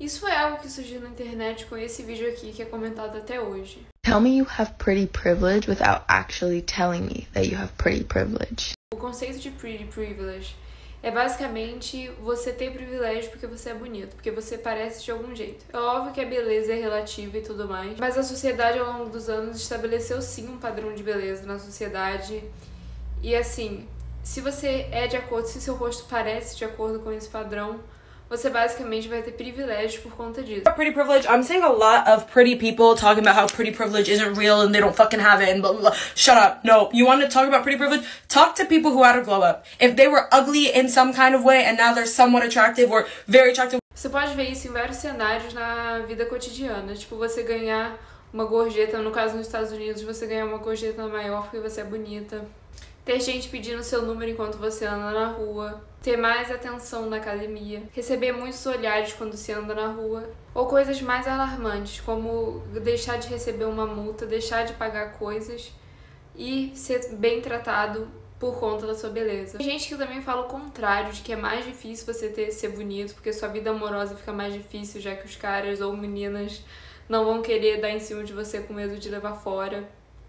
Isso é algo que surgiu na internet com esse vídeo aqui que é comentado até hoje. Tell me you have pretty privilege without actually telling me that you have pretty privilege. O conceito de pretty privilege é basicamente você ter privilégio porque você é bonito, porque você parece de algum jeito. É óbvio que a beleza é relativa e tudo mais, mas a sociedade ao longo dos anos estabeleceu sim um padrão de beleza na sociedade. E assim, se você é de acordo, se seu rosto parece de acordo com esse padrão, você basicamente vai ter privilégio por conta disso. Pretty privilege, I'm seeing a lot of pretty people talking about how pretty privilege isn't real and they don't fucking have it and blah, blah, blah. Shut up. No. You want to talk about pretty privilege? Talk to people who had a glow up. If they were ugly in some kind of way and now they're somewhat attractive or very attractive. Você pode ver isso em vários cenários na vida cotidiana. Tipo, você ganhar uma gorjeta, no caso nos Estados Unidos, você ganhar uma gorjeta maior porque você é bonita. Ter gente pedindo seu número enquanto você anda na rua. Ter mais atenção na academia. Receber muitos olhares quando se anda na rua. Ou coisas mais alarmantes, como deixar de receber uma multa, deixar de pagar coisas e ser bem tratado por conta da sua beleza. Tem gente que também fala o contrário, de que é mais difícil você ser bonito, porque sua vida amorosa fica mais difícil, já que os caras ou meninas não vão querer dar em cima de você com medo de levar fora.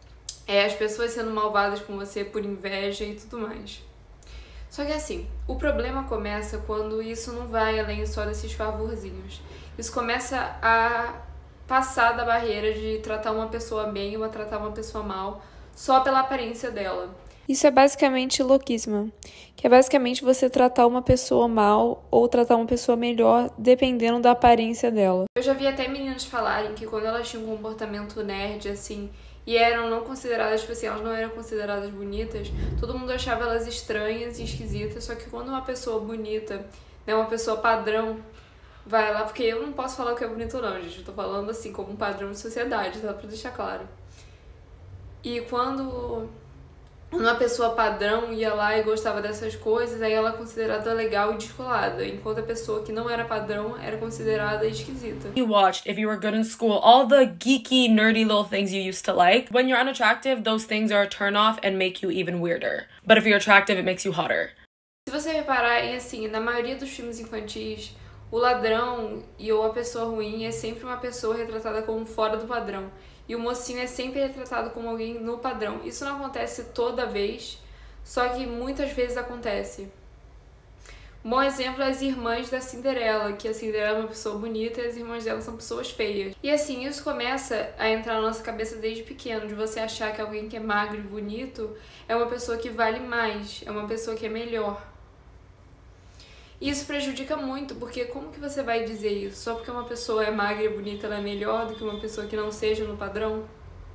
As pessoas sendo malvadas com você por inveja e tudo mais. Só que assim, o problema começa quando isso não vai além só desses favorzinhos. Isso começa a passar da barreira de tratar uma pessoa bem ou tratar uma pessoa mal só pela aparência dela. Isso é basicamente louquíssimo, que é basicamente você tratar uma pessoa mal ou tratar uma pessoa melhor dependendo da aparência dela. Eu já vi até meninas falarem que quando elas tinham um comportamento nerd, assim, e eram não consideradas, tipo assim, elas não eram consideradas bonitas, todo mundo achava elas estranhas e esquisitas, só que quando uma pessoa bonita, né, uma pessoa padrão, vai lá, porque eu não posso falar o que é bonito ou não, gente, eu tô falando assim como um padrão de sociedade, tá? Pra deixar claro. E quando uma pessoa padrão ia lá e gostava dessas coisas, aí ela é considerada legal e descolada, enquanto a pessoa que não era padrão era considerada esquisita. You watched if you were good in school, all the geeky, nerdy little things you used to like. When you're unattractive, those things are a turn off and make you even weirder. But if you're attractive, it makes you hotter. Se você reparar, assim, na maioria dos filmes infantis, o ladrão ou a pessoa ruim é sempre uma pessoa retratada como fora do padrão. E o mocinho é sempre retratado como alguém no padrão. Isso não acontece toda vez, só que muitas vezes acontece. Um bom exemplo é as irmãs da Cinderela, que a Cinderela é uma pessoa bonita e as irmãs dela são pessoas feias. E assim, isso começa a entrar na nossa cabeça desde pequeno, de você achar que alguém que é magro e bonito é uma pessoa que vale mais, é uma pessoa que é melhor. E isso prejudica muito, porque como que você vai dizer isso? Só porque uma pessoa é magra e bonita, ela é melhor do que uma pessoa que não seja no padrão?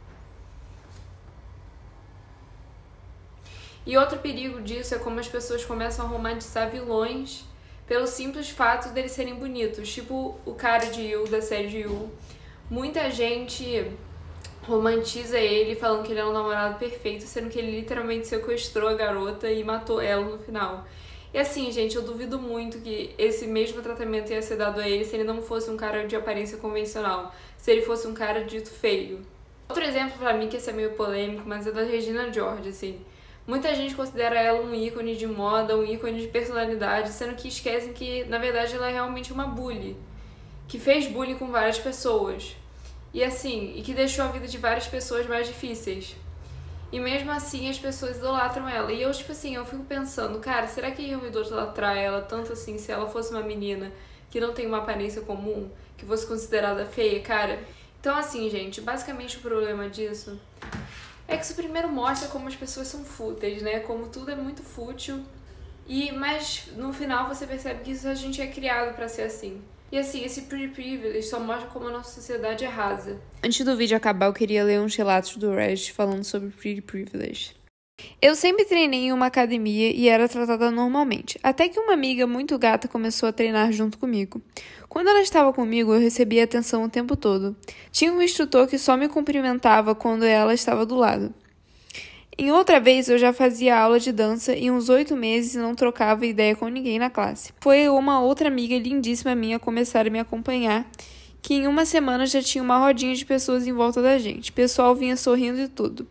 E outro perigo disso é como as pessoas começam a romantizar vilões pelo simples fato deles serem bonitos. Tipo o cara de You, da série de You. Muita gente romantiza ele falando que ele é um namorado perfeito, sendo que ele literalmente sequestrou a garota e matou ela no final. E assim, gente, eu duvido muito que esse mesmo tratamento ia ser dado a ele se ele não fosse um cara de aparência convencional, se ele fosse um cara dito feio. Outro exemplo pra mim, que esse é meio polêmico, mas é da Regina George, assim. Muita gente considera ela um ícone de moda, um ícone de personalidade, sendo que esquecem que, na verdade, ela é realmente uma bully, que fez bullying com várias pessoas. E assim, e que deixou a vida de várias pessoas mais difíceis. E mesmo assim as pessoas idolatram ela. E eu, tipo assim, eu fico pensando, cara, será que iam idolatrar ela tanto assim se ela fosse uma menina que não tem uma aparência comum, que fosse considerada feia, cara? Então assim, gente, basicamente o problema disso é que isso primeiro mostra como as pessoas são fúteis, né? Como tudo é muito fútil. Mas no final você percebe que isso a gente é criado pra ser assim. E assim, esse pretty privilege só mostra como a nossa sociedade é rasa. Antes do vídeo acabar, eu queria ler uns relatos do Reddit falando sobre pretty privilege. Eu sempre treinei em uma academia e era tratada normalmente, até que uma amiga muito gata começou a treinar junto comigo. Quando ela estava comigo, eu recebia atenção o tempo todo. Tinha um instrutor que só me cumprimentava quando ela estava do lado. Em outra vez, eu já fazia aula de dança e uns 8 meses não trocava ideia com ninguém na classe. Foi uma outra amiga lindíssima minha começar a me acompanhar, que em uma semana já tinha uma rodinha de pessoas em volta da gente. O pessoal vinha sorrindo e tudo.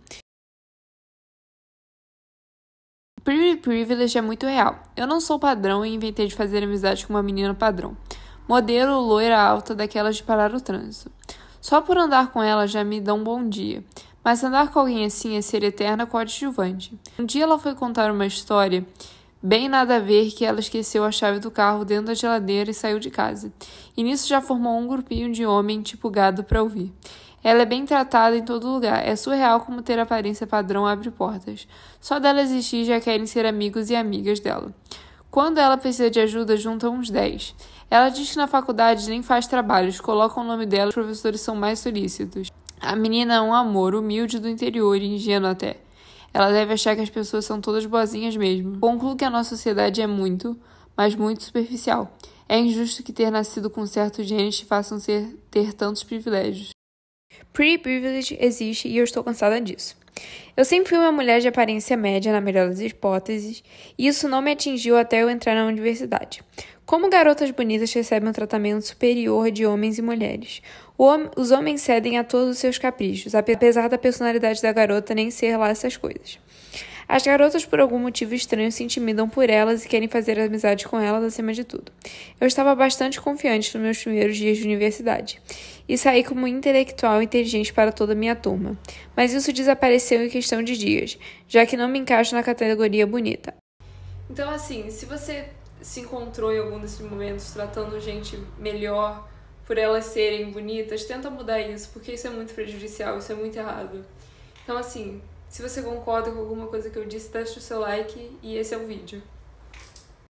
Pretty privilege é muito real. Eu não sou padrão e inventei de fazer amizade com uma menina padrão. modelo loira alta daquelas de parar o trânsito. Só por andar com ela já me dá um bom dia. Mas andar com alguém assim é ser eterna coadjuvante. Um dia ela foi contar uma história bem nada a ver que ela esqueceu a chave do carro dentro da geladeira e saiu de casa. E nisso já formou um grupinho de homem tipo gado para ouvir. Ela é bem tratada em todo lugar. É surreal como ter aparência padrão abre portas. Só dela existir já querem ser amigos e amigas dela. Quando ela precisa de ajuda, juntam uns 10. Ela diz que na faculdade nem faz trabalhos, colocam o nome dela e os professores são mais solícitos. A menina é um amor, humilde do interior e ingênua até. Ela deve achar que as pessoas são todas boazinhas mesmo. Concluo que a nossa sociedade é muito, mas muito superficial. É injusto que ter nascido com certos genes te façam ter tantos privilégios. Pretty privilege existe e eu estou cansada disso. Eu sempre fui uma mulher de aparência média, na melhor das hipóteses, e isso não me atingiu até eu entrar na universidade. Como garotas bonitas recebem um tratamento superior de homens e mulheres. Os homens cedem a todos os seus caprichos, apesar da personalidade da garota nem ser lá essas coisas. As garotas, por algum motivo estranho, se intimidam por elas e querem fazer amizade com elas acima de tudo. Eu estava bastante confiante nos meus primeiros dias de universidade e saí como intelectual e inteligente para toda a minha turma. Mas isso desapareceu em questão de dias, já que não me encaixo na categoria bonita. Então, assim, se você se encontrou em algum desses momentos tratando gente melhor por elas serem bonitas, tenta mudar isso, porque isso é muito prejudicial, isso é muito errado. Então, assim, se você concorda com alguma coisa que eu disse, deixa o seu like e esse é o vídeo.